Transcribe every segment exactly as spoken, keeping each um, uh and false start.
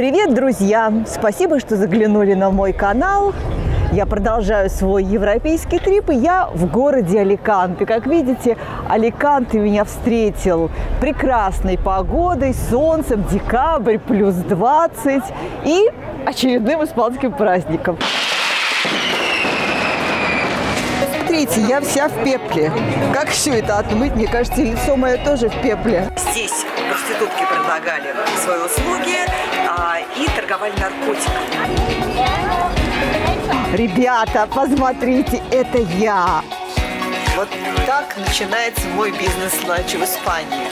Привет, друзья! Спасибо, что заглянули на мой канал. Я продолжаю свой европейский трип, и я в городе Аликанте. Как видите, Аликанте меня встретил прекрасной погодой, солнцем, декабрь, плюс двадцать и очередным испанским праздником. Смотрите, я вся в пепле. Как все это отмыть? Мне кажется, лицо мое тоже в пепле. Здесь проститутки предлагали свои услуги а, и торговали наркотиками. Ребята, посмотрите, это я. Вот так начинается мой бизнес-ланч в Испании.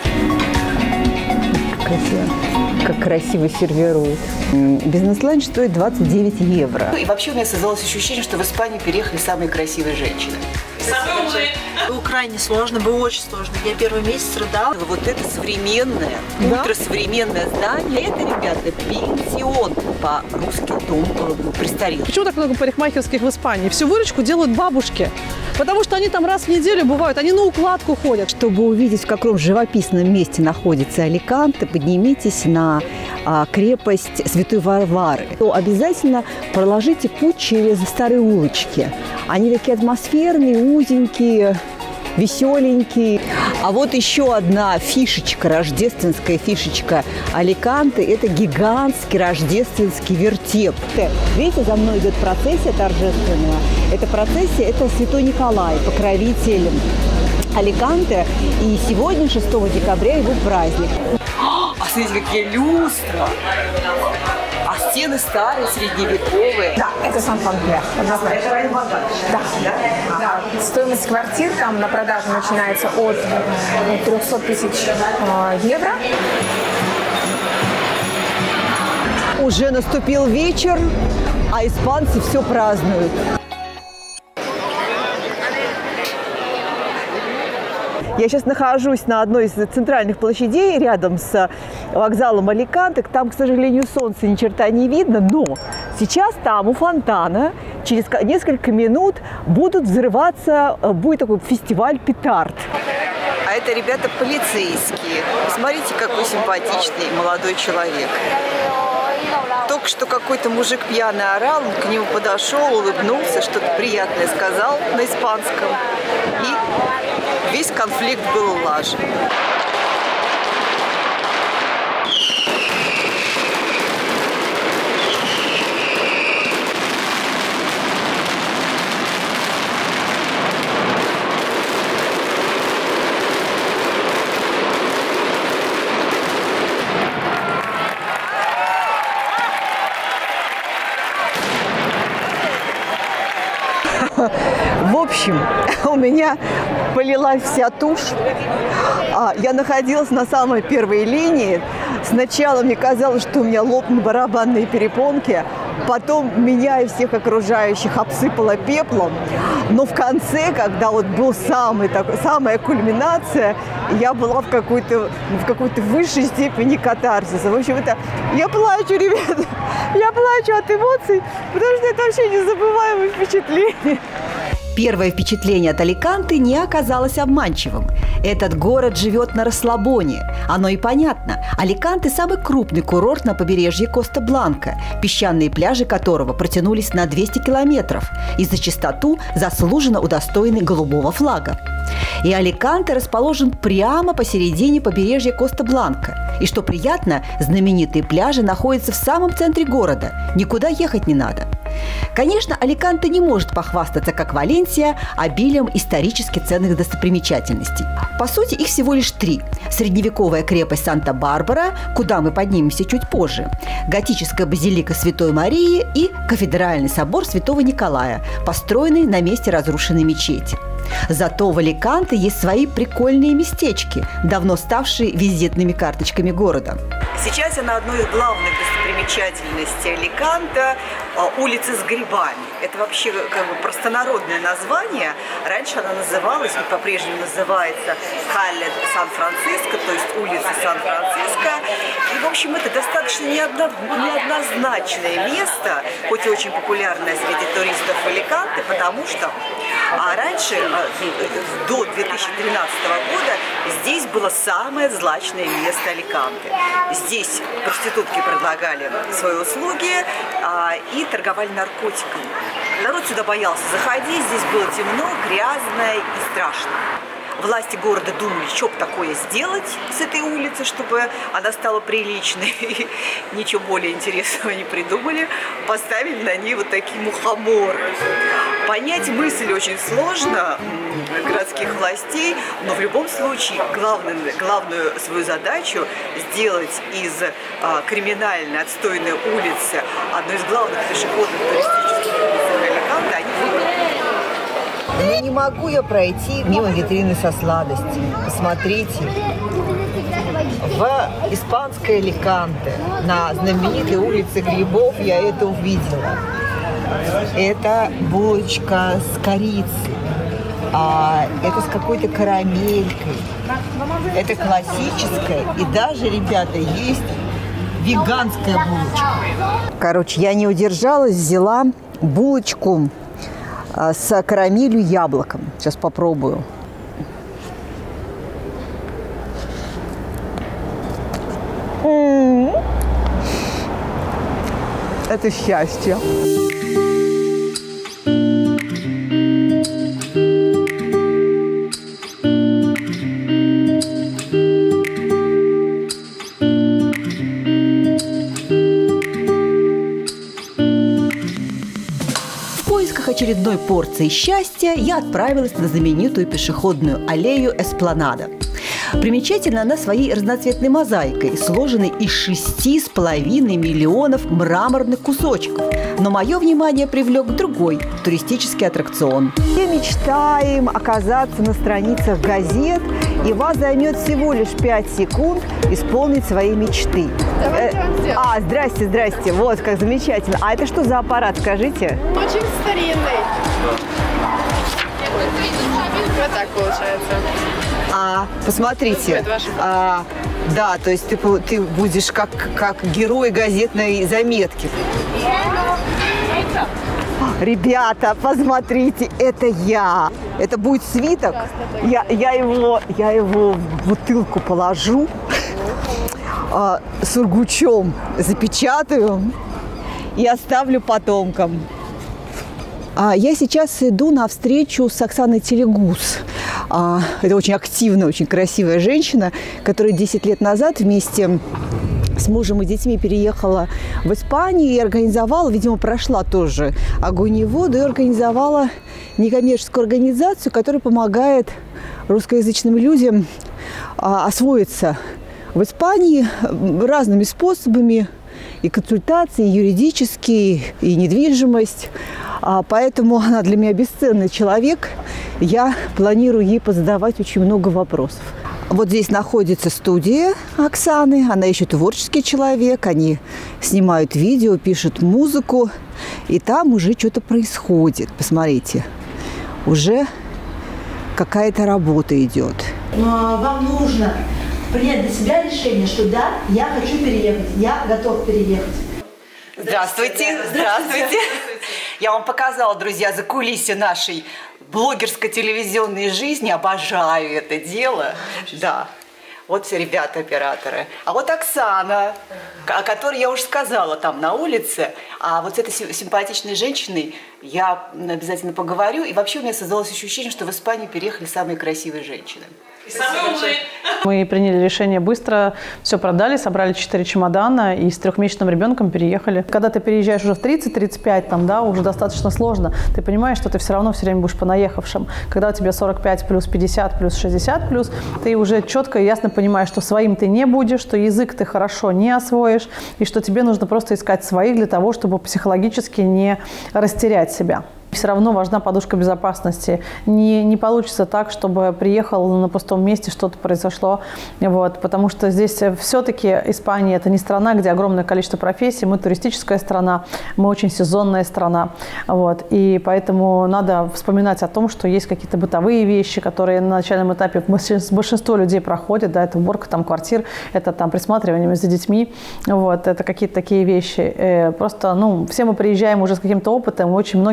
Красиво. Как красиво сервируют. Бизнес-ланч стоит двадцать девять евро. И вообще у меня создалось ощущение, что в Испанию переехали самые красивые женщины. Было крайне сложно, было очень сложно. Я первый месяц рыдала. Вот это современное, да? Ультрасовременное здание. Это, ребята, пенсион. По-русски дом престарелых. Почему так много парикмахерских в Испании? Всю выручку делают бабушки. Потому что они там раз в неделю бывают, они на укладку ходят. Чтобы увидеть, в каком живописном месте находится Аликанте, поднимитесь на а, крепость Святой Варвары. То обязательно проложите путь через старые улочки. Они такие атмосферные, узенькие, веселенькие. А вот еще одна фишечка, рождественская фишечка Аликанте – это гигантский рождественский вертеп. Видите, за мной идет процессия торжественная. Эта процессия – это Святой Николай, покровитель Аликанте. И сегодня, шестого декабря, его праздник. А смотрите, какие люстра! А стены старые, средневековые. Да, это Сан-Панклер. Да. Да. Да. Стоимость квартир там на продажу начинается от трёхсот тысяч евро. Уже наступил вечер, а испанцы все празднуют. Я сейчас нахожусь на одной из центральных площадей, рядом с вокзалом Аликанте. Там, к сожалению, солнца ни черта не видно, но сейчас там у фонтана через несколько минут будут взрываться, будет такой фестиваль петард. А это, ребята, полицейские. Смотрите, какой симпатичный молодой человек. Только что какой-то мужик пьяный орал, он к нему подошел, улыбнулся, что-то приятное сказал на испанском. И весь конфликт был улажен. В общем, у меня полилась вся тушь. Я находилась на самой первой линии. Сначала мне казалось, что у меня лопнут барабанные перепонки. Потом меня и всех окружающих обсыпало пеплом. Но в конце, когда вот был самый, такой, самая кульминация, я была в какой-то в какой-то высшей степени катарсиса. В общем, это я плачу, ребята. Я плачу от эмоций, потому что это вообще незабываемое впечатление. Первое впечатление от Аликанте не оказалось обманчивым. Этот город живет на расслабоне. Оно и понятно. Аликанте – самый крупный курорт на побережье Коста-Бланка, песчаные пляжи которого протянулись на двести километров и за чистоту заслуженно удостоены голубого флага. И Аликанте расположен прямо посередине побережья Коста-Бланка. И что приятно, знаменитые пляжи находятся в самом центре города. Никуда ехать не надо. Конечно, Аликанте не может похвастаться, как Валенсия, обилием исторически ценных достопримечательностей. По сути, их всего лишь три. Средневековая крепость Санта-Барбара, куда мы поднимемся чуть позже, готическая базилика Святой Марии и кафедральный собор Святого Николая, построенный на месте разрушенной мечети. Зато в Аликанте есть свои прикольные местечки, давно ставшие визитными карточками города. Сейчас я на одной из главных достопримечательностей Аликанте – улица с грибами. Это вообще как бы простонародное название. Раньше она называлась, и по-прежнему называется Калле Сан-Франциско, то есть улица Сан-Франциско. И, в общем, это достаточно неодно, неоднозначное место, хоть и очень популярное среди туристов Аликанте, потому что А раньше, до две тысячи тринадцатого года, здесь было самое злачное место Аликанте. Здесь проститутки предлагали свои услуги а, и торговали наркотиками. Народ сюда боялся заходить, здесь было темно, грязно и страшно. Власти города думали, что бы такое сделать с этой улицы, чтобы она стала приличной. Ничего более интересного не придумали. Поставили на ней вот такие мухоморы. Понять мысль очень сложно городских властей, но в любом случае главную, главную свою задачу сделать из а, криминальной отстойной улицы одной из главных пешеходных туристических улиц Аликанте они выполнили. Но не могу я пройти мимо витрины со сладостями. Посмотрите, в испанской Аликанте, на знаменитой улице грибов, я это увидела. Это булочка с корицей, а, это с какой-то карамелькой. Это классическая, и даже, ребята, есть веганская булочка. Короче, я не удержалась, взяла булочку с карамелью и яблоком. Сейчас попробую. М-м-м. Это счастье. Очередной порции счастья я отправилась на знаменитую пешеходную аллею Эспланада. Примечательна она своей разноцветной мозаикой, сложенной из шести с половиной миллионов мраморных кусочков. Но мое внимание привлек другой туристический аттракцион. Мы мечтаем оказаться на страницах газет, и вас займет всего лишь пять секунд исполнить свои мечты. Давайте вам сделаем. А, здрасте, здрасте, вот как замечательно. А это что за аппарат, скажите? Очень старинный. Вот так получается. А, посмотрите. Это ваши. А, да, то есть ты, ты будешь как, как герой газетной заметки. Ребята, посмотрите, это я. Это будет свиток. Я, я, его, я его в бутылку положу, а, сургучом запечатаю и оставлю потомкам. А я сейчас иду на встречу с Оксаной Телегус. А, это очень активная, очень красивая женщина, которая десять лет назад вместе с мужем и детьми переехала в Испанию и организовала, видимо, прошла тоже огонь и воду, и организовала некоммерческую организацию, которая помогает русскоязычным людям а, освоиться в Испании разными способами, и консультации, и юридические, и недвижимость. А, поэтому она для меня бесценный человек. Я планирую ей позадавать очень много вопросов. Вот здесь находится студия Оксаны. Она еще творческий человек. Они снимают видео, пишут музыку. И там уже что-то происходит. Посмотрите, уже какая-то работа идет. Но вам нужно принять для себя решение, что да, я хочу переехать, я готов переехать. Здравствуйте, здравствуйте. Я вам показала, друзья, закулисье нашей блогерско-телевизионной жизни. Обожаю это дело. Да. Вот все ребята-операторы. А вот Оксана, о которой я уже сказала там на улице. А вот с этой симпатичной женщиной я обязательно поговорю. И вообще у меня создалось ощущение, что в Испанию переехали самые красивые женщины. Мы приняли решение быстро, все продали, собрали четыре чемодана и с трехмесячным ребенком переехали. Когда ты переезжаешь уже в тридцать-тридцать пять, там, да, уже достаточно сложно. Ты понимаешь, что ты все равно все время будешь понаехавшим. Когда у тебя сорок пять плюс пятьдесят плюс шестьдесят плюс, ты уже четко и ясно понимаешь, что своим ты не будешь, что язык ты хорошо не освоишь, и что тебе нужно просто искать своих для того, чтобы психологически не растерять себя. Все равно важна подушка безопасности. Не, не получится так, чтобы приехал на пустом месте, что-то произошло. Вот, потому что здесь все-таки Испания – это не страна, где огромное количество профессий. Мы туристическая страна, мы очень сезонная страна. Вот, и поэтому надо вспоминать о том, что есть какие-то бытовые вещи, которые на начальном этапе большинство людей проходят. Да, это уборка там, квартир, это там, присматривание за детьми. Вот, это какие-то такие вещи. Просто ну, все мы приезжаем уже с каким-то опытом, очень многие психологически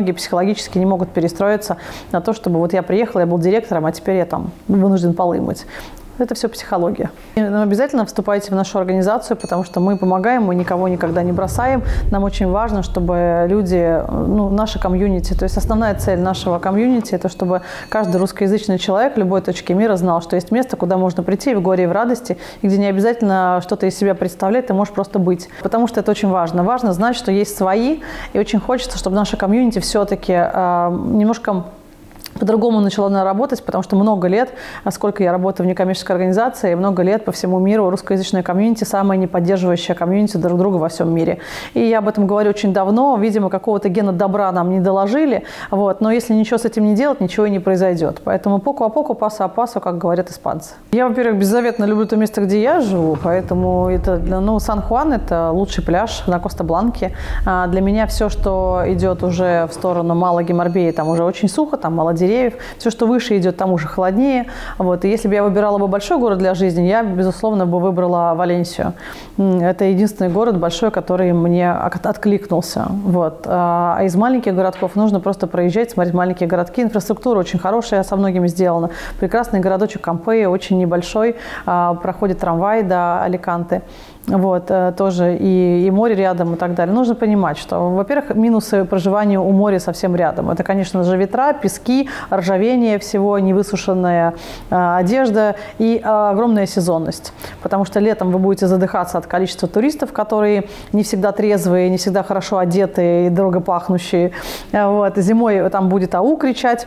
психологически не могут перестроиться на то, чтобы вот я приехала, я был директором, а теперь я там вынужден полы мыть. Это все психология. И обязательно вступайте в нашу организацию, потому что мы помогаем, мы никого никогда не бросаем. Нам очень важно, чтобы люди, ну, наша комьюнити, то есть основная цель нашего комьюнити – это чтобы каждый русскоязычный человек в любой точке мира знал, что есть место, куда можно прийти и в горе, и в радости, и где не обязательно что-то из себя представлять, ты можешь просто быть. Потому что это очень важно. Важно знать, что есть свои, и очень хочется, чтобы наша комьюнити все-таки э, немножко по-другому начала она работать, потому что много лет, сколько я работаю в некоммерческой организации, много лет по всему миру русскоязычная комьюнити самая неподдерживающая комьюнити друг друга во всем мире. И я об этом говорю очень давно. Видимо, какого-то гена добра нам не доложили. Вот. Но если ничего с этим не делать, ничего и не произойдет. Поэтому поку а поку, пасу а пасу, как говорят испанцы. Я, во-первых, беззаветно люблю то место, где я живу. Поэтому это, ну, Сан-Хуан – это лучший пляж на Коста-Бланке. А для меня все, что идет уже в сторону Малаги, Марбеи, там уже очень сухо, там мало деревьев. Все, что выше идет, там уже холоднее. Вот. И если бы я выбирала бы большой город для жизни, я, безусловно, бы выбрала Валенсию. Это единственный город большой, который мне откликнулся. Вот. А из маленьких городков нужно просто проезжать, смотреть маленькие городки. Инфраструктура очень хорошая, со многими сделана. Прекрасный городочек Кампея, очень небольшой. Проходит трамвай до Аликанте. Вот, тоже и, и море рядом и так далее. Нужно понимать, что, во-первых, минусы проживания у моря совсем рядом. Это, конечно же, ветра, пески, ржавение всего, невысушенная э, одежда и э, огромная сезонность. Потому что летом вы будете задыхаться от количества туристов, которые не всегда трезвые, не всегда хорошо одетые и дорого пахнущие. Вот. Зимой там будет ау кричать.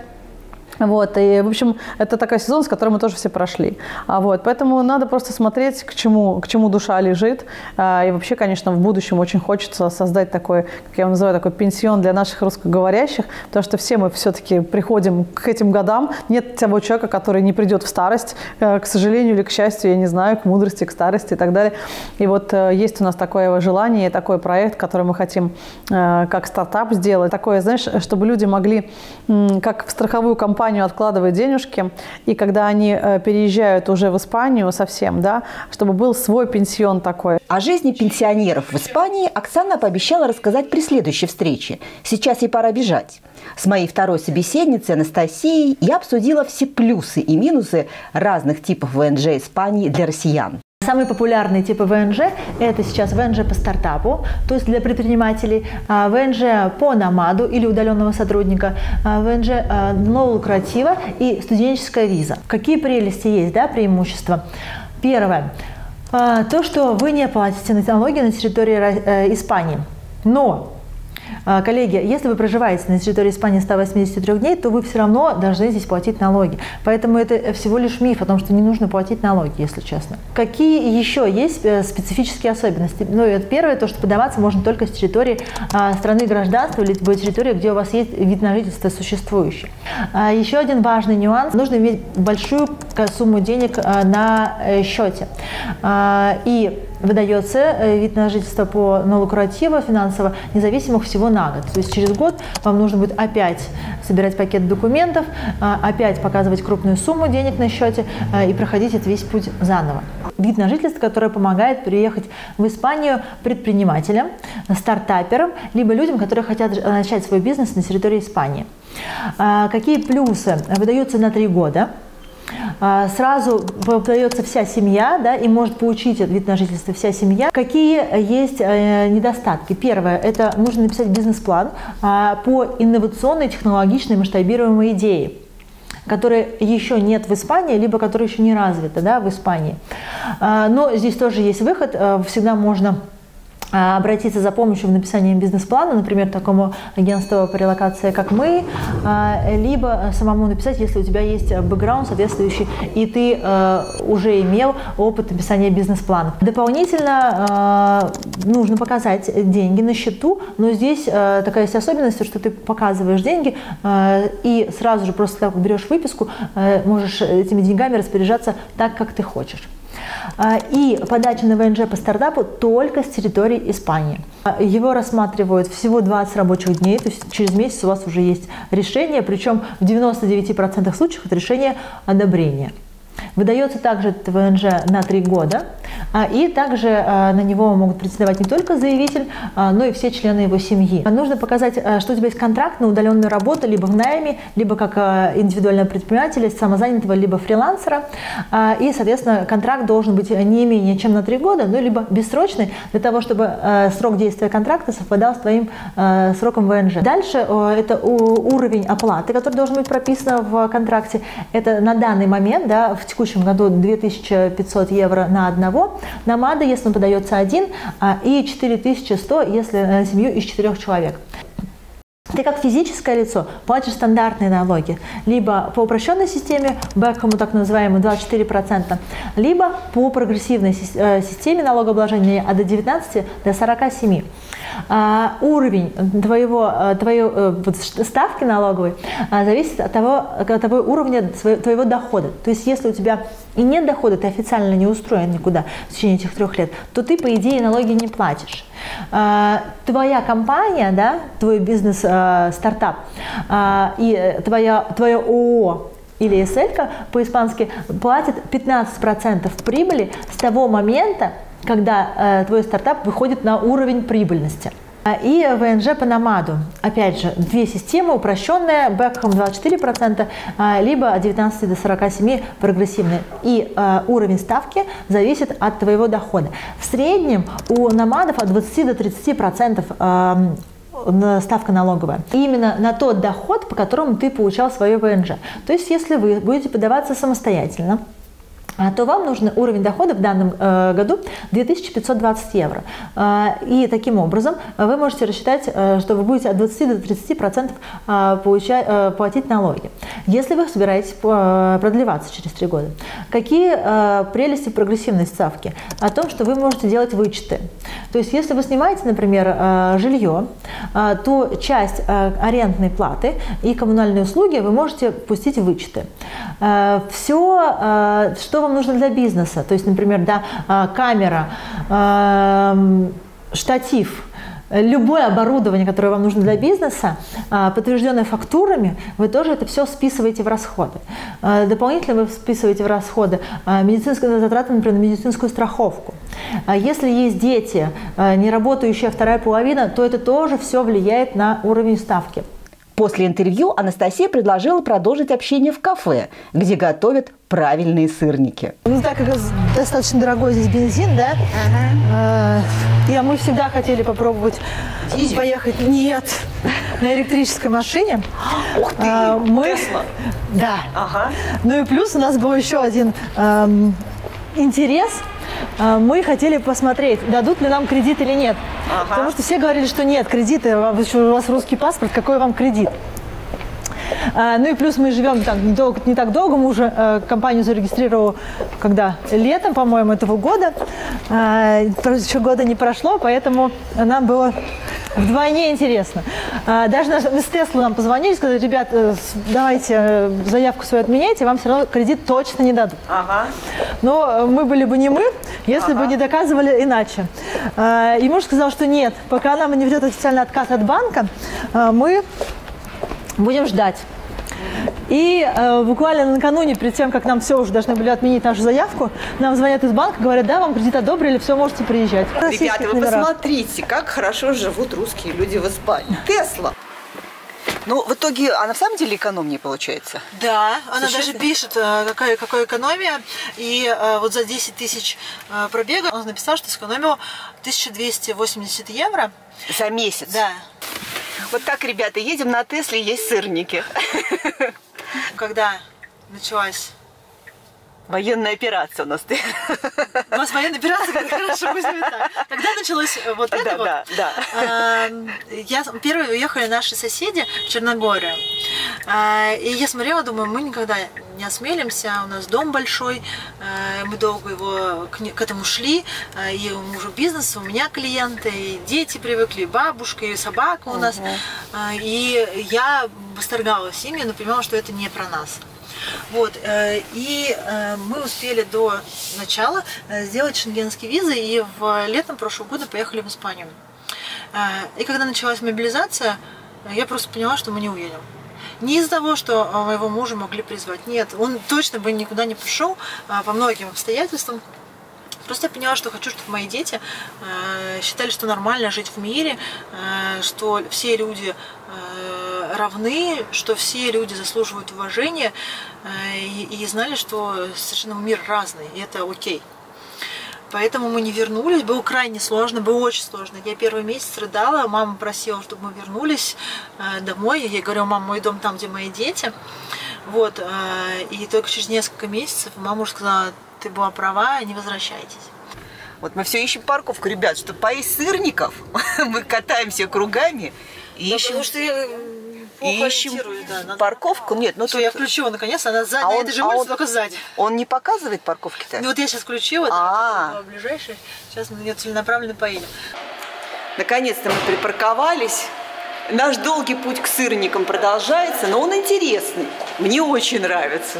Вот, и, в общем, это такой сезон, с которым мы тоже все прошли. А вот, поэтому надо просто смотреть, к чему, к чему душа лежит. А, и вообще, конечно, в будущем очень хочется создать такой, как я его называю, такой пенсион для наших русскоговорящих, потому что все мы все-таки приходим к этим годам. Нет того человека, который не придет в старость, к сожалению или к счастью, я не знаю, к мудрости, к старости и так далее. И вот есть у нас такое желание, такой проект, который мы хотим как стартап сделать. Такое, знаешь, чтобы люди могли, как в страховую компанию, откладывать денежки, и когда они э, переезжают уже в Испанию совсем, да, чтобы был свой пенсион такой. О жизни пенсионеров в Испании Оксана пообещала рассказать при следующей встрече. Сейчас ей пора бежать. С моей второй собеседницей Анастасией я обсудила все плюсы и минусы разных типов вэ эн жэ Испании для россиян. Самые популярные типы вэ эн жэ – это сейчас вэ эн жэ по стартапу, то есть для предпринимателей, вэ эн жэ по номаду или удаленного сотрудника, вэ эн жэ нового лукратива и студенческая виза. Какие прелести есть, да, преимущества? Первое – то, что вы не платите налоги на территории Испании, но… Коллеги, если вы проживаете на территории Испании сто восемьдесят три дней, то вы все равно должны здесь платить налоги. Поэтому это всего лишь миф о том, что не нужно платить налоги, если честно. Какие еще есть специфические особенности? Ну, это первое, то, что подаваться можно только с территории а, страны гражданства или территории, где у вас есть вид на жительство существующий. А, еще один важный нюанс. Нужно иметь большую сумму денег а, на а, счете. А, и выдается вид на жительство по налогоративу финансово независимых всего на год. То есть через год вам нужно будет опять собирать пакет документов, опять показывать крупную сумму денег на счете и проходить этот весь путь заново. Вид на жительство, который помогает приехать в Испанию предпринимателям, стартаперам, либо людям, которые хотят начать свой бизнес на территории Испании. Какие плюсы? Выдается на три года. Сразу подается вся семья, да, и может получить этот вид на жительство вся семья. Какие есть э, недостатки? Первое, это нужно написать бизнес-план э, по инновационной, технологичной, масштабируемой идее, которой еще нет в Испании, либо которая еще не развита, да, в Испании. Э, но здесь тоже есть выход, э, всегда можно обратиться за помощью в написании бизнес-плана, например, такому агентству по релокации, как мы, либо самому написать, если у тебя есть бэкграунд соответствующий, и ты уже имел опыт написания бизнес-планов. Дополнительно нужно показать деньги на счету, но здесь такая есть особенность, что ты показываешь деньги и сразу же просто так берешь выписку, можешь этими деньгами распоряжаться так, как ты хочешь. И подача на вэ эн жэ по стартапу только с территории Испании. Его рассматривают всего двадцать рабочих дней, то есть через месяц у вас уже есть решение, причем в девяноста девяти процентах случаев это решение одобрения. Выдается также ВНЖ на три года, и также на него могут претендовать не только заявитель, но и все члены его семьи. Нужно показать, что у тебя есть контракт на удаленную работу либо в найме, либо как индивидуального предпринимателя, самозанятого, либо фрилансера. И, соответственно, контракт должен быть не менее чем на три года, ну, либо бессрочный, для того, чтобы срок действия контракта совпадал с твоим сроком ВНЖ. Дальше это уровень оплаты, который должен быть прописан в контракте. Это на данный момент, да, в текущем году две тысячи пятьсот евро на одного, на МАДа, если он подается один, и четыре тысячи сто, если на семью из четырех человек. Ты как физическое лицо платишь стандартные налоги, либо по упрощенной системе, Бекхэму так называемую, двадцать четыре процента, либо по прогрессивной системе налогообложения от девятнадцати до сорока семи. А, уровень твоего, твоей вот, ставки налоговой а, зависит от того, от того уровня своего, твоего дохода. То есть, если у тебя и нет дохода, ты официально не устроен никуда в течение этих трех лет, то ты, по идее, налоги не платишь. А, твоя компания, да, твой бизнес-стартап а, и твоя, твое ООО или эс эль-ка по-испански платит пятнадцать процентов прибыли с того момента, когда э, твой стартап выходит на уровень прибыльности. И ВНЖ по намаду. Опять же, две системы, упрощенная, Бекхэм двадцать четыре процента, либо от девятнадцати до сорока семи прогрессивная. И э, уровень ставки зависит от твоего дохода. В среднем у намадов от двадцати до тридцати процентов э, ставка налоговая. Именно на тот доход, по которому ты получал свое ВНЖ. То есть, если вы будете подаваться самостоятельно, то вам нужен уровень дохода в данном э, году две тысячи пятьсот двадцать евро. Э, и таким образом вы можете рассчитать, э, что вы будете от двадцати до тридцати процентов э, получать, э, платить налоги, если вы собираетесь э, продлеваться через три года. Какие э, прелести прогрессивной ставки? О том, что вы можете делать вычеты. То есть, если вы снимаете, например, э, жилье, э, то часть э, арендной платы и коммунальные услуги вы можете пустить в вычеты. Э, все, э, что вам нужно для бизнеса, то есть, например, да, камера, штатив, любое оборудование, которое вам нужно для бизнеса, подтвержденное фактурами, вы тоже это все списываете в расходы. Дополнительно вы списываете в расходы медицинские затраты, например, на медицинскую страховку. Если есть дети, не работающая вторая половина, то это тоже все влияет на уровень ставки. После интервью Анастасия предложила продолжить общение в кафе, где готовят правильные сырники. Ну, так как достаточно дорогой здесь бензин, да? Ага. И мы всегда хотели попробовать Дизель? поехать. Нет, на электрической машине. Ух ты, а, мы... Тесла. Да. Ага. Ну и плюс у нас был еще один эм, интерес. Мы хотели посмотреть, дадут ли нам кредит или нет. Ага. Потому что все говорили, что нет, кредиты, у вас русский паспорт, какой вам кредит? Ну и плюс мы живем так, не, долго, не так долго, мы уже э, компанию зарегистрировали, когда летом, по-моему, этого года. Э, еще года не прошло, поэтому нам было вдвойне интересно. Э, даже наш, с Теслы нам позвонили, сказали: ребят, э, давайте заявку свою отменяйте, вам все равно кредит точно не дадут. Ага. Но мы были бы не мы, если ага. бы не доказывали иначе. Э, и муж сказал, что нет, пока нам не ведет официальный отказ от банка, э, мы будем ждать. И э, буквально накануне, перед тем, как нам все уже должны были отменить нашу заявку, нам звонят из банка, говорят: да, вам кредит одобрили, все, можете приезжать. Ребята, вы посмотрите, как хорошо живут русские люди в Испании. Тесла. Ну, в итоге, она в самом деле экономнее получается? Да, она Слушай, даже пишет, какая, какая экономия. И вот за десять тысяч пробега он написал, что сэкономил тысячу двести восемьдесят евро. За месяц? Да. Вот так, ребята, едем на Тесле, есть сырники. Когда началась военная операция у нас. У нас военная операция, как хорошо, пусть будет так. Когда началось вот это да, вот, да, да. я, первые уехали наши соседи в Черногорию. И я смотрела, думаю, мы никогда не осмелимся, у нас дом большой, мы долго его к, к этому шли, и у мужа бизнес, у меня клиенты, и дети привыкли, и бабушка, и собака у нас. Uh-huh. И я восторгалась ими, но понимала, что это не про нас. Вот, и мы успели до начала сделать шенгенские визы, и в летом прошлого года поехали в Испанию. И когда началась мобилизация, я просто поняла, что мы не уедем. Не из-за того, что моего мужа могли призвать. Нет, он точно бы никуда не пошел по многим обстоятельствам. Просто я поняла, что хочу, чтобы мои дети э, считали, что нормально жить в мире, э, что все люди э, равны, что все люди заслуживают уважения, э, и, и знали, что совершенно мир разный, и это окей. Поэтому мы не вернулись, было крайне сложно, было очень сложно. Я первый месяц рыдала, мама просила, чтобы мы вернулись э, домой. Я ей говорю: мам, мой дом там, где мои дети. Вот, э, и только через несколько месяцев мама уже сказала: ты была права, не возвращайтесь. Вот мы все ищем парковку, ребят, чтобы поесть сырников. Мы катаемся кругами и Да, ищем, потому что я и ищем да, парковку. Нет, ну что тут... я включила наконец, она сзади, а а он, это же а улица, он, только сзади. Он не показывает парковки-то? Ну вот я сейчас включила, а -а -а. да, ближайший. Сейчас мы ее целенаправленно поедем. Наконец-то мы припарковались. Наш долгий путь к сырникам продолжается, но он интересный. Мне очень нравится.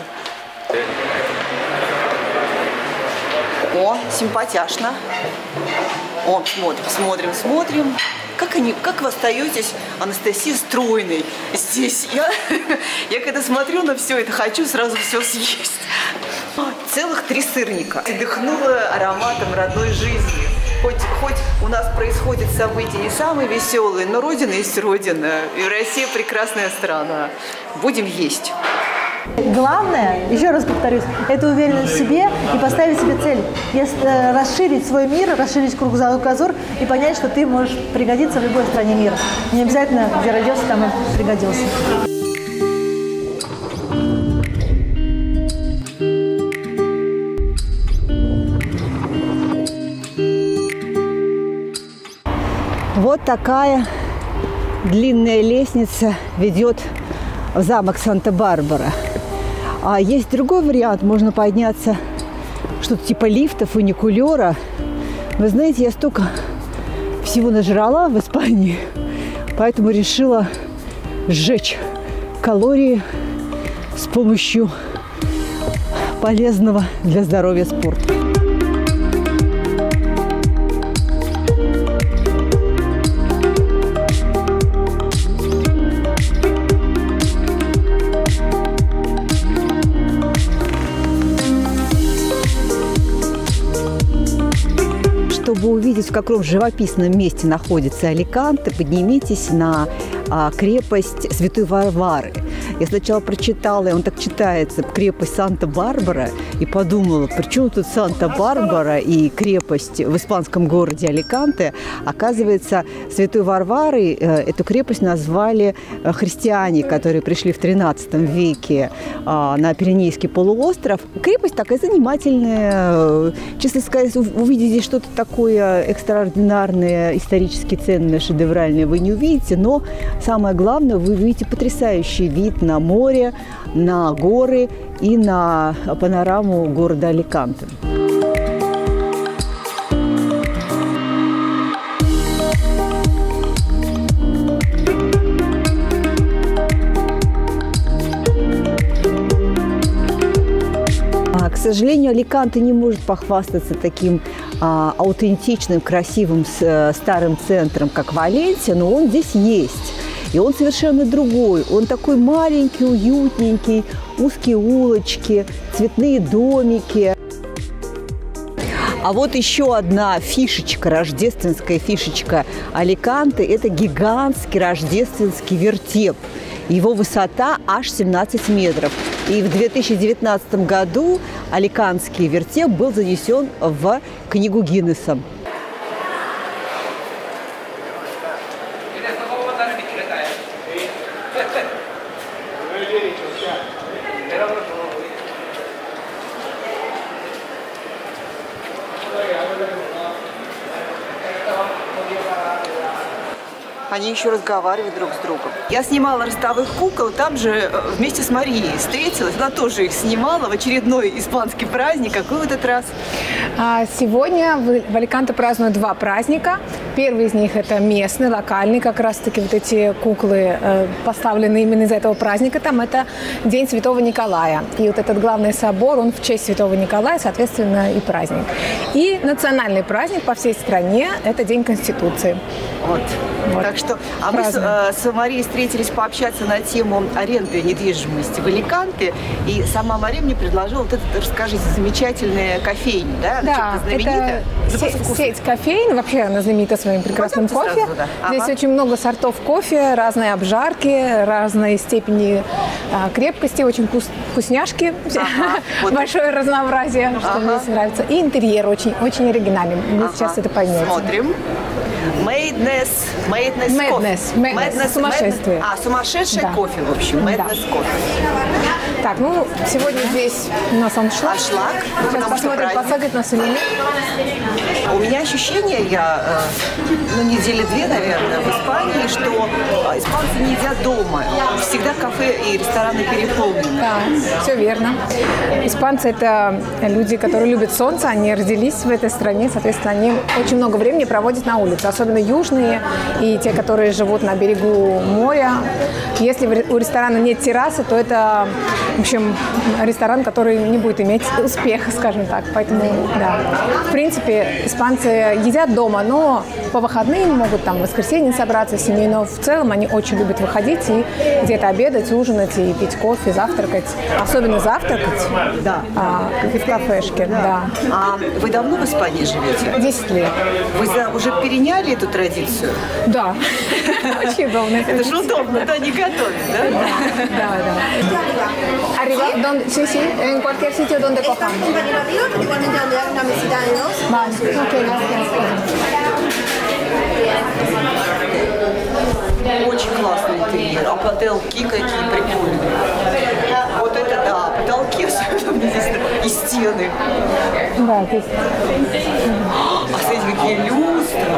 О, симпатяшно. О, смотрим, смотрим, смотрим. Как, они, как вы остаетесь, Анастасия, стройной здесь? Я, я когда смотрю на все это, хочу сразу все съесть. Целых три сырника. Дыхнула ароматом родной жизни. Хоть, хоть у нас происходят события не самые веселые, но Родина есть Родина. И Россия прекрасная страна. Будем есть. Главное, еще раз повторюсь, это уверенность в себе и поставить себе цель. Если расширить свой мир, расширить кругозор и понять, что ты можешь пригодиться в любой стране мира. Не обязательно, где родился, там и пригодился. Вот такая длинная лестница ведет в замок Санта-Барбара. А есть другой вариант, можно подняться что-то типа лифта, фуникулера. Вы знаете, я столько всего нажрала в Испании, поэтому решила сжечь калории с помощью полезного для здоровья спорта. Чтобы увидеть, в каком живописном месте находится Аликанте, поднимитесь на а, крепость Святой Варвары. Я сначала прочитала, и он так читается, крепость Санта-Барбара, и подумала, при чем тут Санта-Барбара и крепость в испанском городе Аликанте. Оказывается, Святой Варварой э, эту крепость назвали христиане, которые пришли в тринадцатом веке э, на Пиренейский полуостров. Крепость такая занимательная. Честно сказать, увидеть здесь что-то такое экстраординарное, исторически ценное, шедевральное вы не увидите, но самое главное, вы увидите потрясающий вид на море, на горы и на панораму города Аликанте. К сожалению, Аликанте не может похвастаться таким а, аутентичным, красивым с, старым центром, как Валенсия, но он здесь есть. И он совершенно другой. Он такой маленький, уютненький, узкие улочки, цветные домики. А вот еще одна фишечка, рождественская фишечка Аликанте – это гигантский рождественский вертеп. Его высота аж семнадцать метров. И в две тысячи девятнадцатом году аликантский вертеп был занесен в книгу Гиннесса. Они еще разговаривают друг с другом. Я снимала ростовых кукол, там же вместе с Марией встретилась. Она тоже их снимала в очередной испанский праздник. Какой в этот раз? Сегодня в Аликанте празднуют два праздника. Первый из них – это местный, локальный, как раз-таки вот эти куклы э, поставлены именно из-за этого праздника. Там это День Святого Николая. И вот этот главный собор, он в честь Святого Николая, соответственно, и праздник. И национальный праздник по всей стране – это День Конституции. Вот. Вот. Так что, а мы с, э, с Марией встретились пообщаться на тему аренды недвижимости в Аликанте, и сама Мария мне предложила вот это, расскажите, замечательная кофейня, да? Да, знаменитая. это сеть кофеин, вообще она знаменита своим прекрасным Пойдемте кофе. сразу, да. Здесь Ага. очень много сортов кофе, разные обжарки, разные степени а, крепкости, очень вкус, вкусняшки, Ага, вот. большое разнообразие, что Ага. мне здесь нравится. И интерьер очень, очень оригинальный, вы Ага. сейчас это поймете. Смотрим. Madness, madness, Madness, кофе. madness, сумасшествие. madness. А, сумасшедший Да. кофе, в общем. Madness Да. кофе. Так, ну, сегодня здесь у нас аншлаг. Аншлаг, ну, Сейчас потому что посмотрим, праздник. посадят нас или нет. У меня ощущение, я, э, ну, недели две, наверное, в Испании, что э, испанцы не едят дома. Всегда кафе и рестораны переполнены. Да, все верно. Испанцы – это люди, которые любят солнце, они родились в этой стране, соответственно, они очень много времени проводят на улице, особенно южные и те, которые живут на берегу моря. Если у ресторана нет террасы, то это, в общем, ресторан, который не будет иметь успеха, скажем так. Поэтому, да, в принципе, испанцы едят дома, но по выходным могут там в воскресенье собраться с семьей, но в целом они очень любят выходить и где-то обедать, ужинать и пить кофе, завтракать. Особенно завтракать Да. а, в кафешке. Да. А вы давно в Испании живете? десять лет. Вы за- уже переняли эту традицию? Да. Очень удобно. Это же удобно, да, не готовить, да? Да, да. Arriba, donde, sí, sí, en cualquier sitio donde cojamos. Vale, ok, gracias. Очень классный интерьер. А потолки какие прикольные. Вот это да, потолки особенно здесь, и стены. Да, здесь. А смотрите, какие люстры.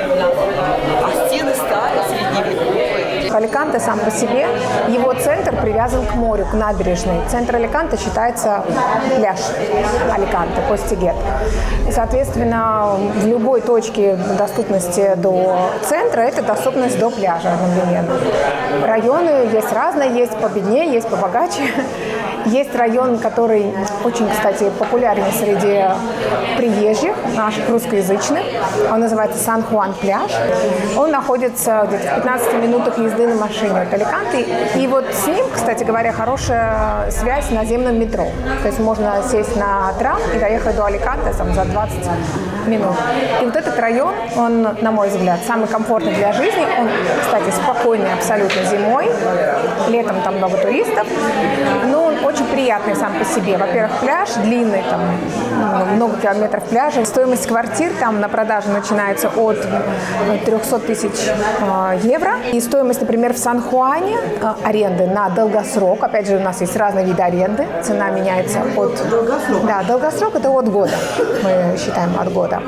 А стены старые, средневековые. Аликанте сам по себе, его центр привязан к морю, к набережной. Центр Аликанте считается пляж Аликанте, Постигет. Соответственно, в любой точке доступности до центра это доступность до пляжа одновременно. Районы есть разные, есть победнее, есть побогаче. Есть район, который очень, кстати, популярен среди приезжих, наших русскоязычных. Он называется Сан-Хуан-пляж. Он находится где-то в пятнадцати минутах езды на машине от Аликанте. И вот с ним, кстати говоря, хорошая связь с наземным метро. То есть можно сесть на трам и доехать до Аликанте там, за двадцать минут. И вот этот район, он, на мой взгляд, самый комфортный для жизни. Он, кстати, спокойный абсолютно зимой. Летом там много туристов. Но он очень приятный сам по себе. Во-первых, пляж длинный, там много километров пляжа. Стоимость квартир там на продажу начинается от трёхсот тысяч евро. И стоимость, например, в Сан-Хуане аренды на долгосрок. Опять же, у нас есть разные виды аренды. Цена меняется от... Долгосрок? Да, долгосрок это от года. Мы считаем от года.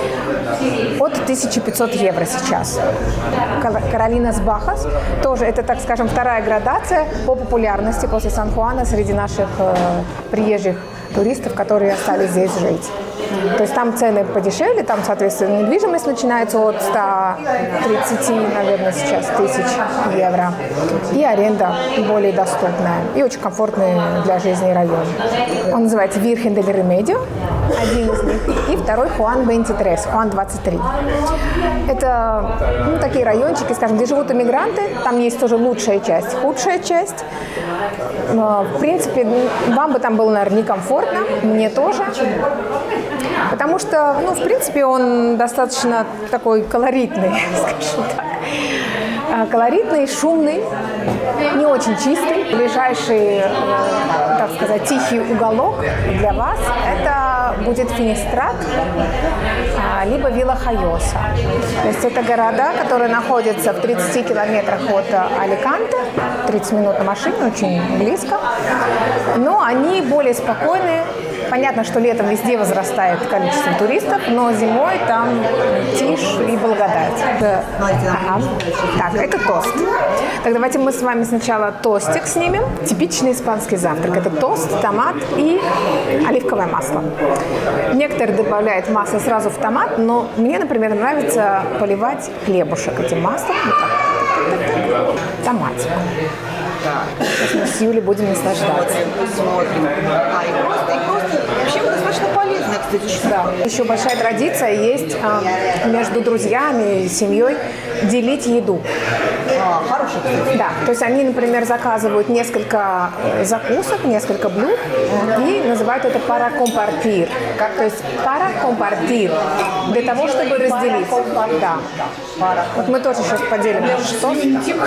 От тысячи пятисот евро сейчас. Каролинас Бахас тоже, это, так скажем, вторая градация по популярности после Сан-Хуана среди наших э, приезжих туристов, которые остались здесь жить. То есть там цены подешевле, там, соответственно, недвижимость начинается от ста тридцати, наверное, сейчас тысяч евро. И аренда более доступная и очень комфортный для жизни район. Он называется Virgen del Remedio, один из них, и второй Хуан двадцать три, Хуан двадцать три. Это ну, такие райончики, скажем, где живут иммигранты, там есть тоже лучшая часть, худшая часть. В принципе, вам бы там было, наверное, некомфортно, мне тоже. Потому что, ну, в принципе, он достаточно такой колоритный, скажем так. Колоритный, шумный, не очень чистый. Ближайший, так сказать, тихий уголок для вас – это будет Финистрат, либо Вилла Хайоса. То есть это города, которые находятся в тридцати километрах от Аликанте, тридцать минут на машине, очень близко. Но они более спокойные, Понятно, что летом везде возрастает количество туристов, но зимой там тишь и благодать. Ага. Так, это тост. Так, давайте мы с вами сначала тостик снимем. Типичный испанский завтрак. Это тост, томат и оливковое масло. Некоторые добавляют масло сразу в томат, но мне, например, нравится поливать хлебушек этим маслом. Вот так. Томатик. Сейчас мы с Юлей будем наслаждаться. Смотрим. А, и просто, и просто. Вообще достаточно полезно, кстати. Да. Еще большая традиция есть а, между друзьями и семьей делить еду. А, хороший, кстати. Да, то есть они, например, заказывают несколько закусок, несколько блюд и называют это para compartir. То есть para compartir для того, чтобы разделить. Да. Вот мы тоже сейчас поделим наш тост.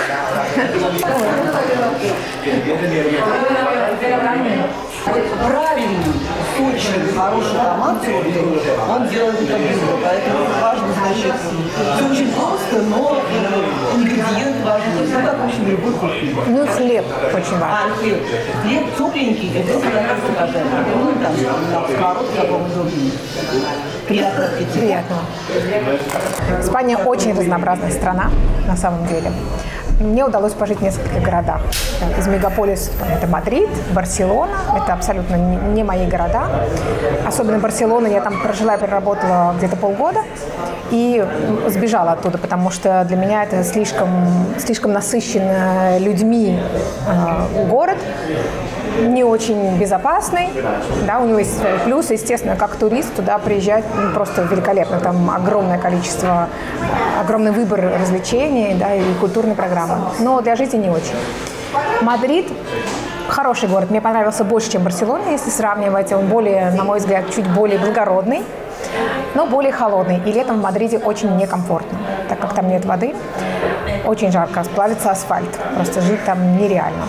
Правильный, сочный, хороший томат, он делает это блюдо. Поэтому важно, значит, все очень просто, но ингредиент важный. Ну, как, в общем, любой кухне. Ну, хлеб очень важен. А, хлеб. Хлеб тепленький, это кажется, пожалуйста. Ну, там, на сковородке, каком удобнее. Приятного аппетита. Приятного. Испания очень разнообразная страна, на самом деле. Мне удалось пожить в нескольких городах. Из мегаполисов это Мадрид, Барселона. Это абсолютно не мои города. Особенно Барселона. Я там прожила и проработала где-то полгода. И сбежала оттуда, потому что для меня это слишком, слишком насыщенный людьми э, город. Не очень безопасный, да, у него есть свои плюсы, естественно, как турист туда приезжать ну, просто великолепно, там огромное количество, огромный выбор развлечений, да, и культурной программы, но для жизни не очень. Мадрид хороший город, мне понравился больше, чем Барселона, если сравнивать, он более, на мой взгляд, чуть более благородный, но более холодный, и летом в Мадриде очень некомфортно, так как там нет воды, очень жарко, сплавится асфальт, просто жить там нереально.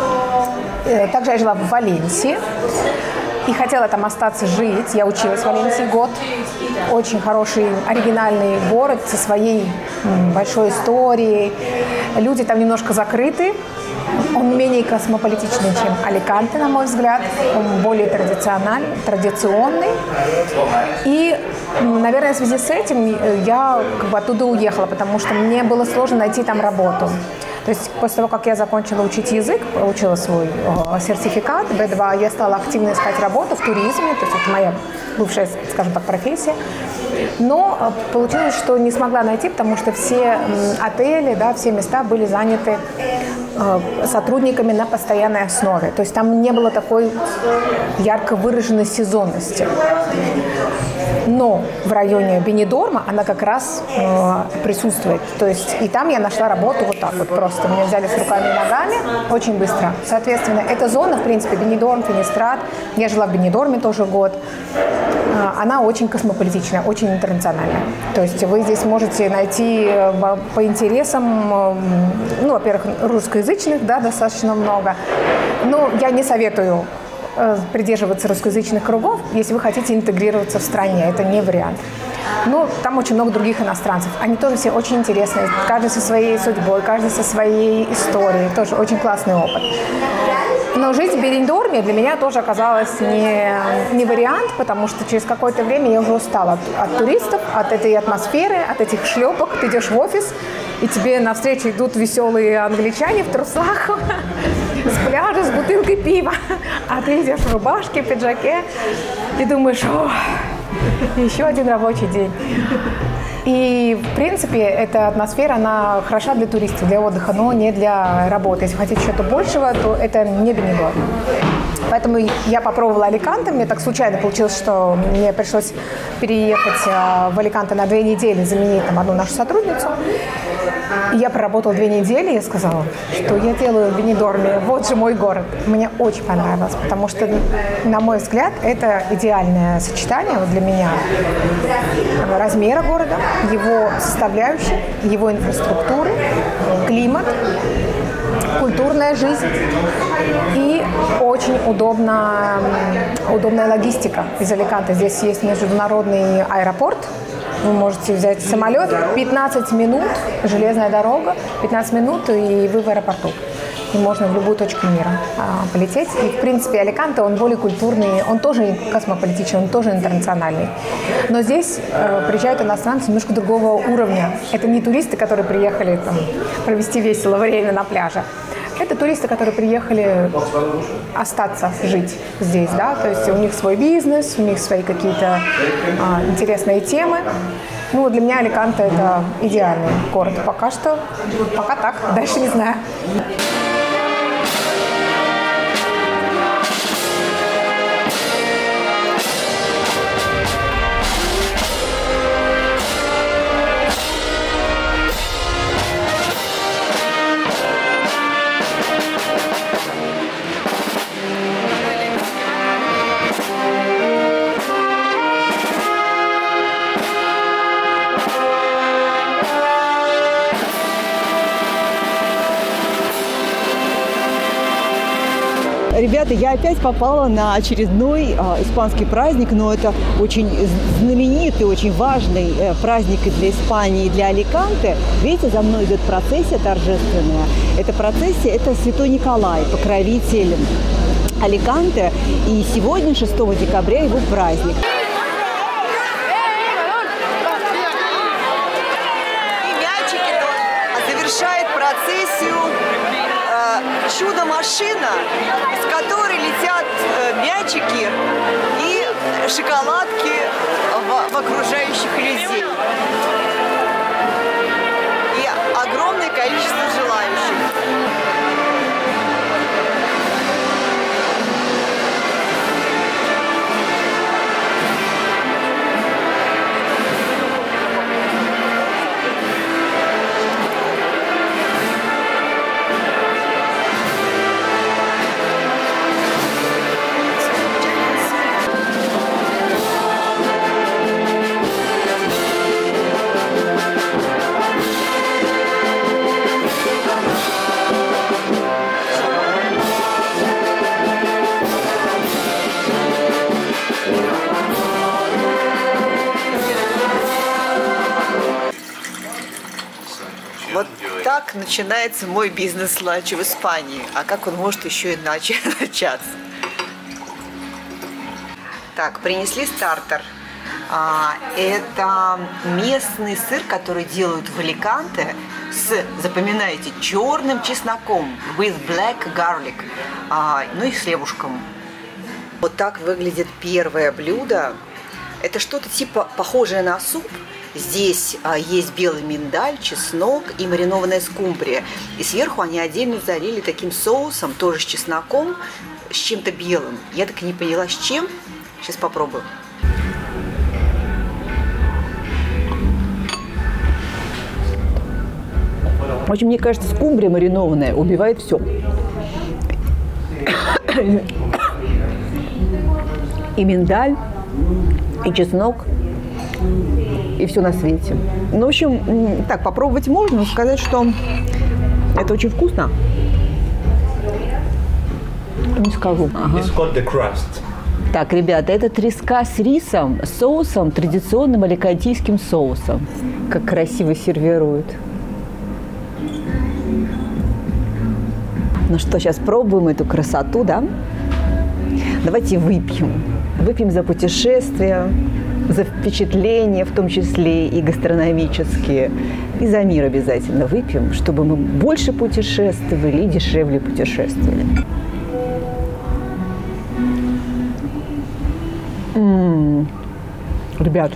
Также я жила в Валенсии и хотела там остаться жить. Я училась в Валенсии год. Очень хороший, оригинальный город со своей большой историей. Люди там немножко закрыты. Он менее космополитичный, чем Аликанте, на мой взгляд. Он более традициональный, традиционный. И, наверное, в связи с этим я как бы оттуда уехала, потому что мне было сложно найти там работу. То есть после того, как я закончила учить язык, получила свой э, сертификат бэ два, я стала активно искать работу в туризме, то есть это моя бывшая, скажем так, профессия. Но э, получилось, что не смогла найти, потому что все э, отели, да, все места были заняты э, сотрудниками на постоянной основе. То есть там не было такой ярко выраженной сезонности. Но в районе Бенидорма она как раз э, присутствует. То есть и там я нашла работу вот так вот просто. Меня взяли с руками и ногами очень быстро. Соответственно, эта зона, в принципе, Бенидорм, Финистрат, я жила в Бенидорме тоже год, э, она очень космополитичная, очень интернациональная. То есть вы здесь можете найти э, по интересам, э, ну, во-первых, русскоязычных, да, достаточно много. Но я не советую придерживаться русскоязычных кругов, если вы хотите интегрироваться в стране. Это не вариант. Но там очень много других иностранцев. Они тоже все очень интересные. Каждый со своей судьбой, каждый со своей историей. Тоже очень классный опыт. Но жить в Бенидорме для меня тоже оказалось не, не вариант, потому что через какое-то время я уже устала от, от туристов, от этой атмосферы, от этих шлепок. Ты идешь в офис, и тебе навстречу идут веселые англичане в трусах с пляжа, с бутылкой пива. А ты идешь в рубашке, в пиджаке и думаешь, о, еще один рабочий день. И, в принципе, эта атмосфера, она хороша для туристов, для отдыха, но не для работы. Если хотите чего-то большего, то это не Бенидорм. Поэтому я попробовала Аликанте. Мне так случайно получилось, что мне пришлось переехать в Аликанте на две недели, заменить там одну нашу сотрудницу. И я проработала две недели и сказала, что я делаю в Бенидорме. Вот же мой город. Мне очень понравилось, потому что, на мой взгляд, это идеальное сочетание вот для меня размера города, его составляющих, его инфраструктуры, климат, культурная жизнь и очень удобно, удобная логистика из Аликанте. Здесь есть международный аэропорт. Вы можете взять самолет, пятнадцать минут, железная дорога, пятнадцать минут, и вы в аэропорту. и можно в любую точку мира а, полететь. И, в принципе, Аликанте, он более культурный, он тоже космополитичный, он тоже интернациональный. Но здесь э, приезжают иностранцы немножко другого уровня. Это не туристы, которые приехали там, провести весело время на пляже. Это туристы, которые приехали остаться, жить здесь, да, то есть у них свой бизнес, у них свои какие-то а, интересные темы. Ну, для меня Аликанте – это идеальный город. Пока что, пока так, дальше не знаю. Ребята, я опять попала на очередной э, испанский праздник, но это очень знаменитый, очень важный э, праздник и для Испании, и для Аликанте. Видите, за мной идет процессия торжественная. Эта процессия – это Святой Николай, покровитель Аликанте. И сегодня, шестого декабря, его праздник. И мячики завершает процессию чудо-машина, из которой летят мячики и шоколадки в, в окружающих людей. И огромное количество желающих. Вот так начинается мой бизнес-ланч в Испании. А как он может еще иначе начаться? Так, принесли стартер. А, это местный сыр, который делают в Аликанте с, запоминайте, черным чесноком, with black garlic, а, ну и с хлебушком. Вот так выглядит первое блюдо. Это что-то типа похожее на суп. Здесь а, есть белый миндаль, чеснок и маринованная скумбрия. И сверху они отдельно залили таким соусом, тоже с чесноком, с чем-то белым. Я так и не поняла, с чем. Сейчас попробую. В общем, мне кажется, скумбрия маринованная убивает все. И миндаль, и чеснок, и все на свете. Ну, в общем, так, попробовать можно, но сказать, что это очень вкусно, не скажу. Ага. It's called the crust. Так, ребята, это треска с рисом, соусом, традиционным аликантийским соусом. Как красиво сервируют. Ну что, сейчас пробуем эту красоту, да? Давайте выпьем. Выпьем за путешествия, за впечатления, в том числе и гастрономические. И за мир обязательно выпьем, чтобы мы больше путешествовали и дешевле путешествовали. М-м-м. Ребят,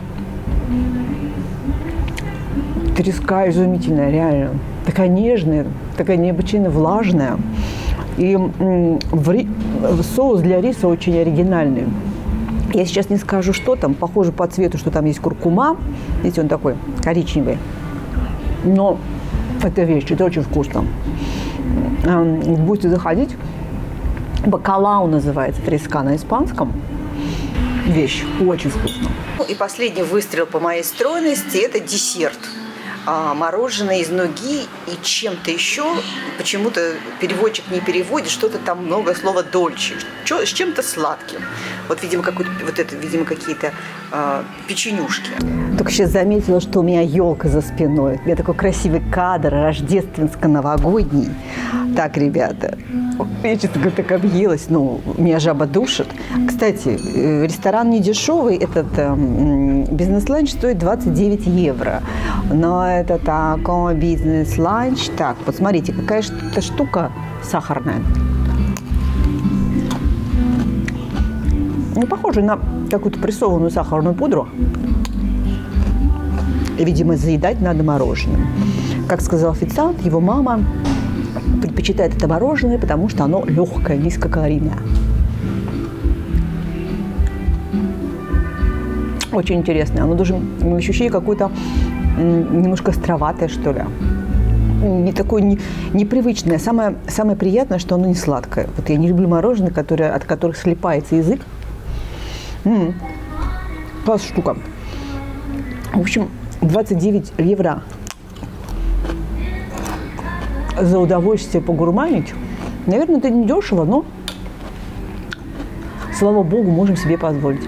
треска изумительная, реально. Такая нежная, такая необычайно влажная. И м, в ри... соус для риса очень оригинальный. Я сейчас не скажу, что там. Похоже по цвету, что там есть куркума. Видите, он такой коричневый. Но это вещь, это очень вкусно. Будете заходить. Бакалау называется, треска на испанском. Вещь очень вкусная. И последний выстрел по моей стройности – это десерт. Мороженое из нуги и чем-то еще. Почему-то переводчик не переводит, что-то там много слова дольче, с чем-то сладким. Вот, видимо, какой-то, вот это, видимо, какие-то э, печенюшки. Только сейчас заметила, что у меня елка за спиной. У меня такой красивый кадр, рождественско-новогодний. Так, ребята, я, честно говоря, так объелась. Ну, меня жаба душит. Кстати, ресторан не дешевый. Этот э, бизнес-ланч стоит двадцать девять евро. Но это такой бизнес-ланч. Так, вот смотрите, какая-то штука сахарная. Не похоже на какую-то прессованную сахарную пудру. Видимо, заедать надо мороженым. Как сказал официант, его мама предпочитает это мороженое, потому что оно легкое, низкокалорийное. Очень интересное. Оно даже ощущение какое-то немножко островатое, что ли. Не такое не, непривычное. Самое, самое приятное, что оно не сладкое. Вот я не люблю мороженое, которое, от которых слипается язык. М-м, класс штука. В общем, двадцать девять евро за удовольствие погурманить. Наверное, это не дешево, но, слава богу, можем себе позволить.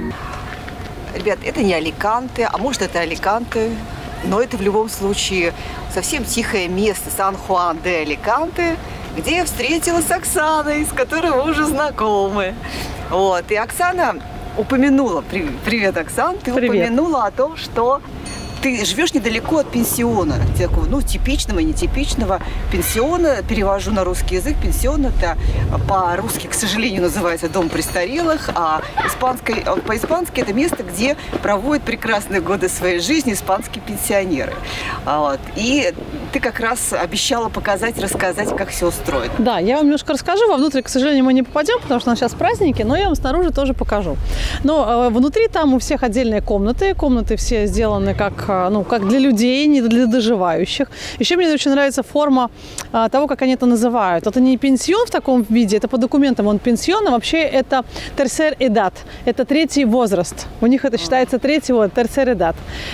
Ребят, это не Аликанте, а может, это Аликанте, но это в любом случае совсем тихое место, Сан-Хуан-де-Аликанте, где я встретилась с Оксаной, с которой мы уже знакомы. Вот. И Оксана упомянула, привет, Оксан, ты привет. упомянула о том, что ты живешь недалеко от пенсиона, такого, ну, типичного, нетипичного пенсиона. Перевожу на русский язык. Пенсион – это по-русски, к сожалению, называется дом престарелых, а по-испански это место, где проводят прекрасные годы своей жизни испанские пенсионеры. Вот. И ты как раз обещала показать, рассказать, как все устроено. Да, я вам немножко расскажу. Вовнутрь, к сожалению, мы не попадем, потому что у нас сейчас праздники, но я вам снаружи тоже покажу. Но э, внутри там у всех отдельные комнаты. Комнаты все сделаны как ну, как для людей, не для доживающих. Еще мне очень нравится форма а, того, как они это называют. Это не пенсион в таком виде, это по документам он пенсион, а вообще это терсер эдат, это третий возраст. У них это считается третий вот, терсер эдат.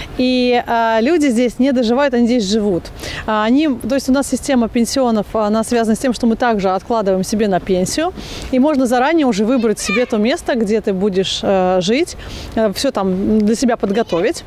И а, люди здесь не доживают, они здесь живут. А, они, то есть у нас система пенсионов, она связана с тем, что мы также откладываем себе на пенсию, и можно заранее уже выбрать себе то место, где ты будешь э, жить, э, все там для себя подготовить.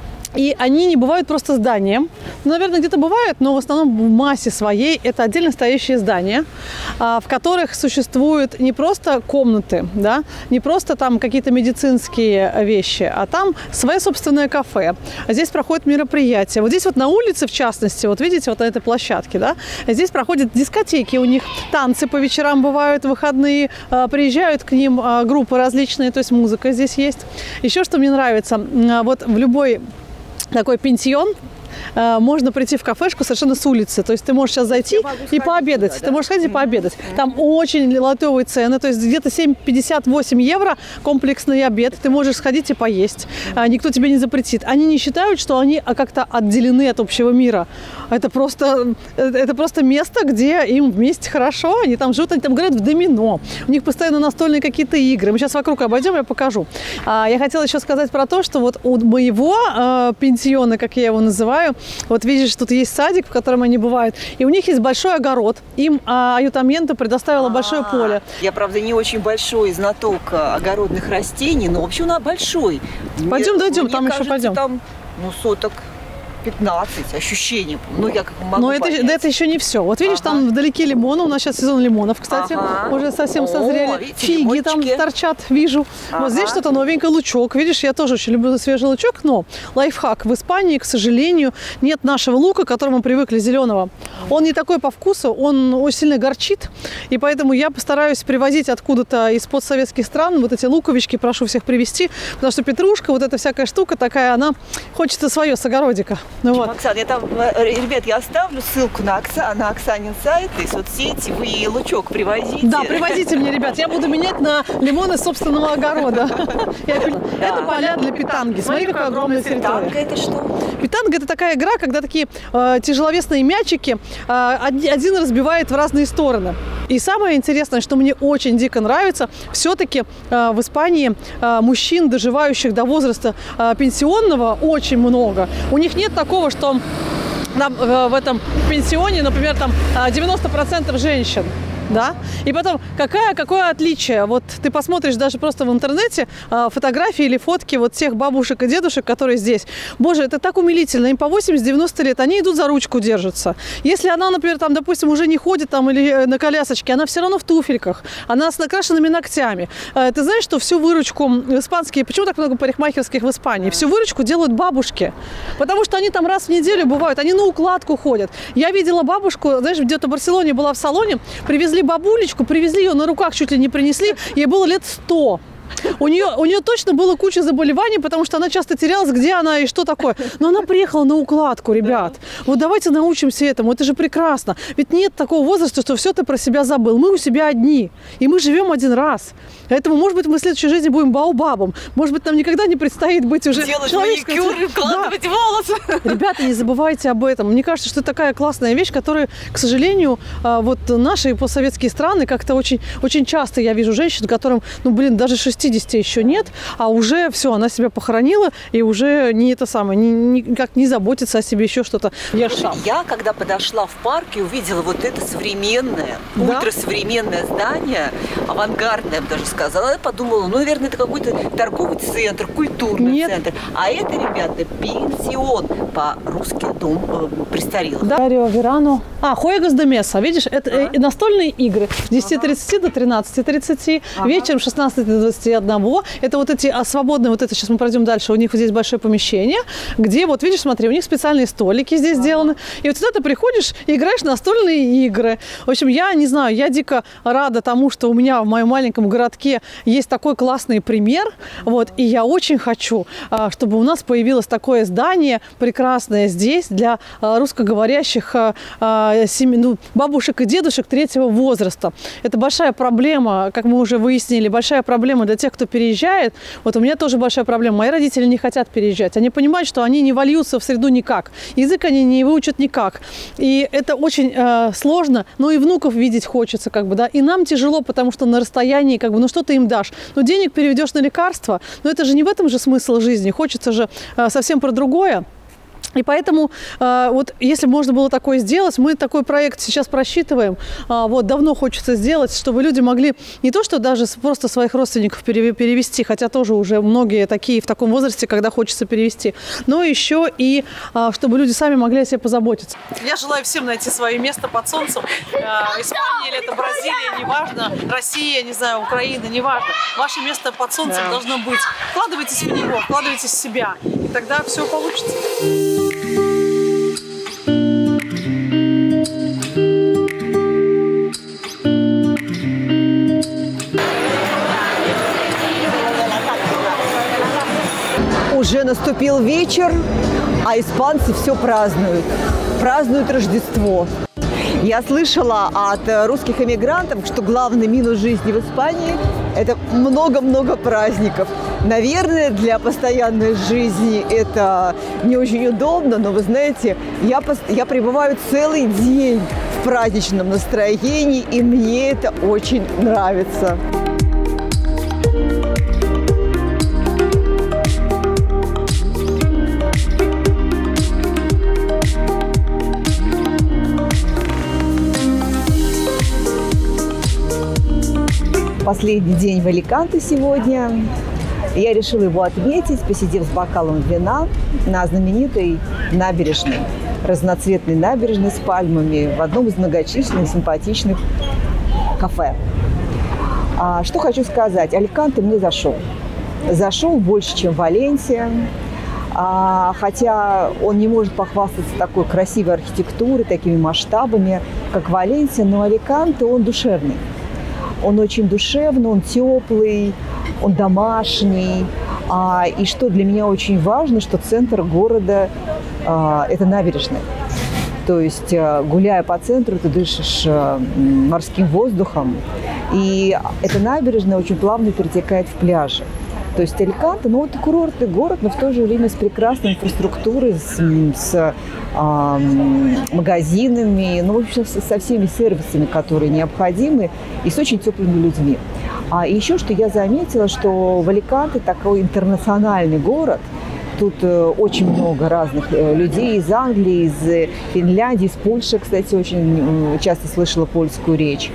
И они не бывают просто зданием. Ну, наверное, где-то бывают, но в основном в массе своей это отдельно стоящие здания, в которых существуют не просто комнаты, да, не просто там какие-то медицинские вещи, а там свое собственное кафе. А здесь проходят мероприятия. Вот здесь вот на улице, в частности, вот видите, вот на этой площадке, да, здесь проходят дискотеки, у них танцы по вечерам бывают, выходные, приезжают к ним группы различные, то есть музыка здесь есть. Еще что мне нравится, вот в любой такой пенсион, можно прийти в кафешку совершенно с улицы. То есть ты можешь сейчас зайти и пообедать. Туда, да? Ты можешь ходить и пообедать. Mm-hmm. Там очень лайтовые цены. То есть где-то семь пятьдесят восемь евро комплексный обед. Ты можешь сходить и поесть. Никто тебе не запретит. Они не считают, что они как-то отделены от общего мира. Это просто, это просто место, где им вместе хорошо. Они там живут, они там играют в домино. У них постоянно настольные какие-то игры. Мы сейчас вокруг обойдем, я покажу. Я хотела еще сказать про то, что вот у моего э, пенсиона, как я его называю, вот видишь, тут есть садик, в котором они бывают, и у них есть большой огород. Им а, аютамента предоставила А-а-а. большое поле. Я, правда, не очень большой знаток огородных растений, но вообще он большой. Пойдем, мне, дойдем, мне там кажется, еще пойдем. Там, ну, соток пятнадцать, ощущения. Ну, я как могу Но это, да, это еще не все. Вот видишь, ага. там вдалеке лимоны. У нас сейчас сезон лимонов, кстати. Ага. Уже совсем О, созрели. Видите, фиги лимончики. Там торчат, вижу. Ага. Вот здесь что-то новенькое, лучок. Видишь, я тоже очень люблю свежий лучок, но лайфхак. В Испании, к сожалению, нет нашего лука, к которому мы привыкли, зеленого. Он не такой по вкусу, он очень сильно горчит. И поэтому я постараюсь привозить откуда-то из постсоветских стран вот эти луковички, прошу всех привезти. Потому что петрушка, вот эта всякая штука такая, она хочется свое с огородика. Ну, вот. Оксана, я там, ребят, я оставлю ссылку на, Окса, на Оксанин сайт и соцсети. Вы лучок привозите. Да, привозите мне, ребят. Я буду менять на лимоны собственного огорода. Это поля для питанги. Смотри, какая огромная территория. Питанга это что? Питанга – это такая игра, когда такие тяжеловесные мячики один разбивает в разные стороны. И самое интересное, что мне очень дико нравится, все-таки в Испании мужчин, доживающих до возраста пенсионного, очень много. У них нет такого, что там в этом пенсионе, например, там девяносто процентов женщин. да? И потом, какая, какое отличие? Вот ты посмотришь даже просто в интернете э, фотографии или фотки вот тех бабушек и дедушек, которые здесь. Боже, это так умилительно. Им по восемьдесят-девяносто лет, они идут за ручку, держатся. Если она, например, там, допустим, уже не ходит там или на колясочке, она все равно в туфельках, она с накрашенными ногтями. Э, ты знаешь, что всю выручку испанские, почему так много парикмахерских в Испании? Всю выручку делают бабушки, потому что они там раз в неделю бывают, они на укладку ходят. Я видела бабушку, знаешь, где-то в Барселоне была в салоне, привезли бабулечку, привезли ее на руках, чуть ли не принесли, ей было лет сто. У нее, у нее точно была куча заболеваний, потому что она часто терялась, где она и что такое. Но она приехала на укладку, ребят. Вот давайте научимся этому, это же прекрасно. Ведь нет такого возраста, что все ты про себя забыл. Мы у себя одни, и мы живем один раз. Поэтому, может быть, мы в следующей жизни будем баобабом. Может быть, нам никогда не предстоит быть уже делать человеческой... маникюр, укладывать да. волосы. Ребята, не забывайте об этом. Мне кажется, что это такая классная вещь, которая, к сожалению, вот наши постсоветские страны, как-то очень, очень часто я вижу женщин, которым, ну, блин, даже шестидесяти еще нет, а уже все, она себя похоронила и уже не это самое, ни, никак не заботится о себе, еще что-то. Я, я, когда подошла в парк и увидела вот это современное, да? ультрасовременное здание, авангардное, я бы даже сказала, я подумала, ну, наверное, это какой-то торговый центр, культурный Нет. центр. А это, ребята, пенсион, по-русски дом э, престарелых. Да, Рио Верано. А, Хуэгос де Меса, видишь, это а? настольные игры с десяти тридцати ага. до тринадцати тридцати, ага. вечером с шестнадцати до двадцати одного. Это вот эти а, свободные, вот это, сейчас мы пройдем дальше, у них вот здесь большое помещение, где, вот видишь, смотри, у них специальные столики здесь ага. сделаны. И вот сюда ты приходишь и играешь в настольные игры. В общем, я не знаю, я дико рада тому, что у меня в моем маленьком городке есть такой классный пример. Вот, и я очень хочу, чтобы у нас появилось такое здание прекрасное здесь для русскоговорящих семей, ну, бабушек и дедушек третьего возраста. Это большая проблема, как мы уже выяснили, большая проблема для тех, кто переезжает. Вот у меня тоже большая проблема. Мои родители не хотят переезжать. Они понимают, что они не вольются в среду никак. Язык они не выучат никак. И это очень э, сложно. Но и внуков видеть хочется, как бы, да. И нам тяжело, потому что на расстоянии, как бы, ну что ты им дашь? Ну денег переведешь на лекарства. Но это же не в этом же смысл жизни. Хочется же э, совсем про другое. И поэтому, э, вот, если можно было такое сделать, мы такой проект сейчас просчитываем. Э, вот, давно хочется сделать, чтобы люди могли не то, что даже просто своих родственников перевести, хотя тоже уже многие такие в таком возрасте, когда хочется перевести, но еще и, э, чтобы люди сами могли о себе позаботиться. Я желаю всем найти свое место под солнцем. Э, Испания или это Бразилия, неважно, Россия, не знаю, Украина, неважно. Ваше место под солнцем да. должно быть. Вкладывайтесь в него, вкладывайтесь в себя, и тогда все получится. Уже наступил вечер, а испанцы все празднуют. Празднуют Рождество. Я слышала от русских эмигрантов, что главный минус жизни в Испании – это много-много праздников. Наверное, для постоянной жизни это не очень удобно, но вы знаете, я, я пребываю целый день в праздничном настроении, и мне это очень нравится. Последний день в Аликанте сегодня. Я решила его отметить, посидев с бокалом вина на знаменитой набережной, разноцветной набережной с пальмами в одном из многочисленных симпатичных кафе. А, что хочу сказать, Аликанте мне зашел. Зашел больше, чем Валенсия. А, хотя он не может похвастаться такой красивой архитектурой, такими масштабами, как Валенсия, но Аликанте, он душевный. Он очень душевный, он теплый, он домашний. А, и что для меня очень важно, что центр города а, – это набережная. То есть, а, гуляя по центру, ты дышишь а, морским воздухом. И эта набережная очень плавно перетекает в пляжи. То есть Аликанте, ну, это курортный город, но в то же время с прекрасной инфраструктурой, с, с а, магазинами, ну, в общем, со всеми сервисами, которые необходимы, и с очень теплыми людьми. А еще что я заметила, что в Аликанте такой интернациональный город, тут очень много разных людей из Англии, из Финляндии, из Польши, кстати, очень часто слышала польскую речь.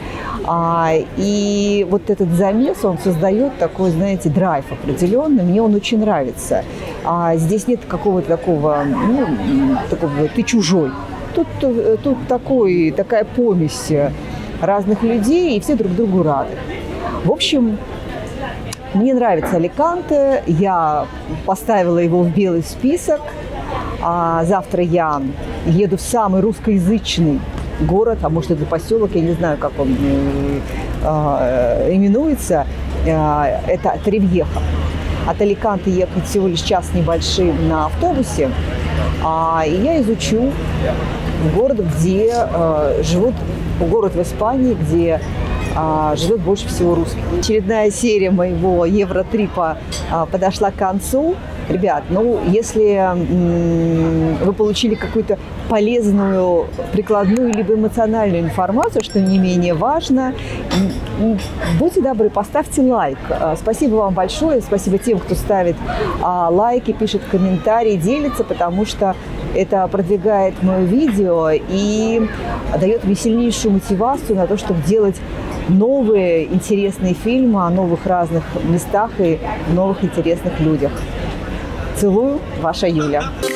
И вот этот замес, он создает такой, знаете, драйв определенный. Мне он очень нравится. Здесь нет какого-то такого, ну, такого «ты чужой». Тут, тут такой, такая помесь разных людей, и все друг другу рады. В общем, мне нравится Аликанте, я поставила его в белый список. А завтра я еду в самый русскоязычный город, а может это поселок, я не знаю, как он э, именуется, э, это Торревьеха. От Аликанте ехать всего лишь час небольшим на автобусе, а, и я изучу город, где э, живут, город в Испании, где э, живет больше всего русских. Очередная серия моего Евротрипа э, подошла к концу. Ребят, ну, если м, вы получили какую-то полезную, прикладную либо эмоциональную информацию, что не менее важно, м, будьте добры, поставьте лайк. Спасибо вам большое, спасибо тем, кто ставит а, лайки, пишет комментарии, делится, потому что это продвигает мое видео и дает мне сильнейшую мотивацию на то, чтобы делать новые интересные фильмы о новых разных местах и новых интересных людях. Целую, ваша Юля.